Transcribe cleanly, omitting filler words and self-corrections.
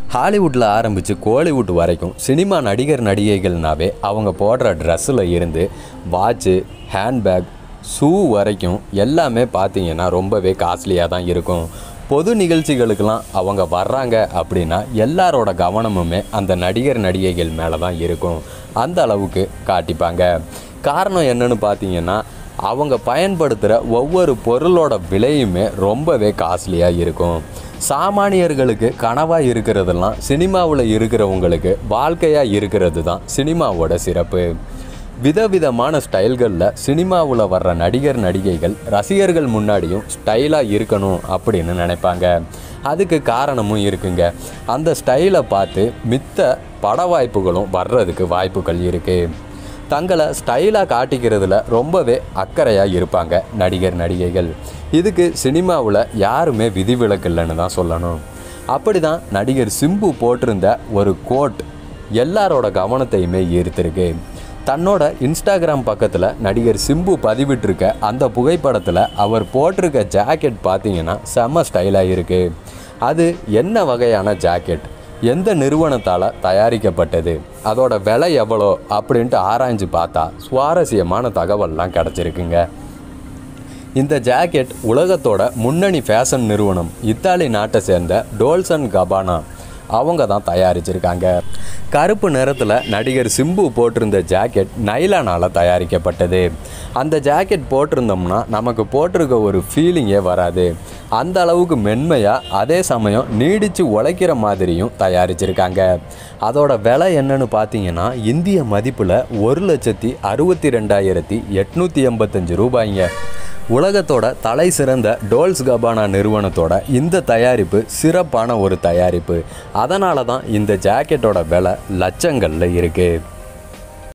ஹாலிவுட்டில் ஆரம்பித்து கோலிவுட் வரைக்கும் சினிமா நடிகர் நடிகைகள்னாவே அவங்க போடுற ட்ரெஸ்ஸில் இருந்து வாட்சு, ஹேண்ட்பேக், ஷூ வரைக்கும் எல்லாமே பார்த்திங்கன்னா ரொம்பவே காஸ்ட்லியாக தான் இருக்கும். பொது நிகழ்ச்சிகளுக்கெல்லாம் அவங்க வர்றாங்க அப்படின்னா எல்லாரோட கவனமுமே அந்த நடிகர் நடிகைகள் மேலே தான் இருக்கும். அந்த அளவுக்கு காட்டிப்பாங்க. காரணம் என்னன்னு பார்த்தீங்கன்னா, அவங்க பயன்படுத்துகிற ஒவ்வொரு பொருளோட விலையுமே ரொம்பவே காஸ்ட்லியாக இருக்கும். சாமானியர்களுக்கு கனவாக இருக்கிறதெல்லாம் சினிமாவில் இருக்கிறவங்களுக்கு வாழ்க்கையாக இருக்கிறது தான் சினிமாவோட சிறப்பு. விதவிதமான ஸ்டைல்களில் சினிமாவில் வர்ற நடிகர் நடிகைகள் ரசிகர்கள் முன்னாடியும் ஸ்டைலாக இருக்கணும் அப்படின்னு நினைப்பாங்க. அதுக்கு காரணமும் இருக்குங்க. அந்த ஸ்டைலை பார்த்து மித்த பட வாய்ப்புகளும் வர்றதுக்கு வாய்ப்புகள் இருக்குது. தங்களை ஸ்டைலாக காட்டிக்கிறதுல ரொம்பவே அக்கறையாக இருப்பாங்க நடிகர் நடிகைகள். இதுக்கு சினிமாவில் யாருமே விதிவிலக்கு இல்லைன்னு தான் சொல்லணும். அப்படி தான் நடிகர் சிம்பு போட்டிருந்த ஒரு கோட் எல்லாரோட கவனத்தையுமே ஈர்த்திருக்கு. தன்னோட இன்ஸ்டாகிராம் பக்கத்தில் நடிகர் சிம்பு பதிவிட்டிருக்க அந்த புகைப்படத்தில் அவர் போட்டிருக்க ஜாக்கெட் பார்த்திங்கன்னா செம்ம ஸ்டைலாக இருக்குது. அது என்ன வகையான ஜாக்கெட், எந்த நிறுவனத்தால் தயாரிக்கப்பட்டது, அதோட விலை எவ்வளோ அப்படின்ட்டு ஆராய்ஞ்சு பார்த்தா சுவாரஸ்யமான தகவல்லாம் கிடச்சிருக்குங்க. இந்த ஜாக்கெட் உலகத்தோட முன்னணி ஃபேஷன் நிறுவனம் இத்தாலி நாட்டை சேர்ந்த டோல்சே அண்ட் கபானா அவங்க தான் தயாரிச்சிருக்காங்க. கருப்பு நிறத்தில் நடிகர் சிம்பு போட்டிருந்த ஜாக்கெட் நைலானால் தயாரிக்கப்பட்டது. அந்த ஜாக்கெட் போட்டிருந்தோம்னா நமக்கு போட்டிருக்க ஒரு ஃபீலிங்கே வராது. அந்த அளவுக்கு மென்மையாக, அதே சமயம் நீடித்து உழைக்கிற மாதிரியும் தயாரிச்சிருக்காங்க. அதோட விலை என்னன்னு பார்த்தீங்கன்னா, இந்திய மதிப்பில் 1,62,885 ரூபாய்ங்க. உலகத்தோட தலை சிறந்த டோல்ஸ் கபானா நிறுவனத்தோட இந்த தயாரிப்பு சிறப்பான ஒரு தயாரிப்பு. அதனால தான் இந்த ஜாக்கெட்டோட விலை லட்சங்களில் இருக்குது.